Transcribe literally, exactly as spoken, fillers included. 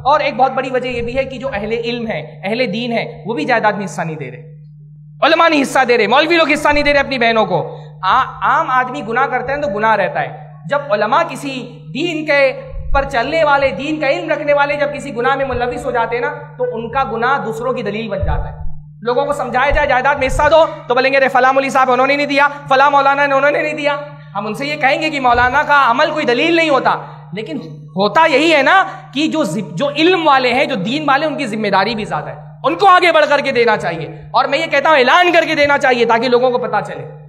और एक बहुत बड़ी वजह यह भी है कि जो अहले इल्म है, अहले दीन है, वो भी जायदाद में हिस्सा नहीं दे रहे, उलमा नहीं हिस्सा दे रहे, मौलवी लोग हिस्सा नहीं दे रहे अपनी बहनों को। आ, आम आदमी गुनाह करते हैं तो गुनाह रहता है। जब उलमा किसी दीन के पर चलने वाले, दीन का इल्म रखने वाले जब किसी गुनाह में मुलविस हो जाते हैं ना, तो उनका गुनाह दूसरों की दलील बन जाता है। लोगों को समझाया जाए जायदाद में हिस्सा दो तो बोलेंगे अरे फला मौलवी साहब उन्होंने नहीं दिया, फला मौलाना ने उन्होंने नहीं दिया। हम उनसे ये कहेंगे कि मौलाना का अमल कोई दलील नहीं होता, लेकिन होता यही है ना कि जो जो इल्म वाले हैं, जो दीन वाले, उनकी जिम्मेदारी भी ज्यादा है, उनको आगे बढ़ करके देना चाहिए। और मैं ये कहता हूं ऐलान करके देना चाहिए ताकि लोगों को पता चले।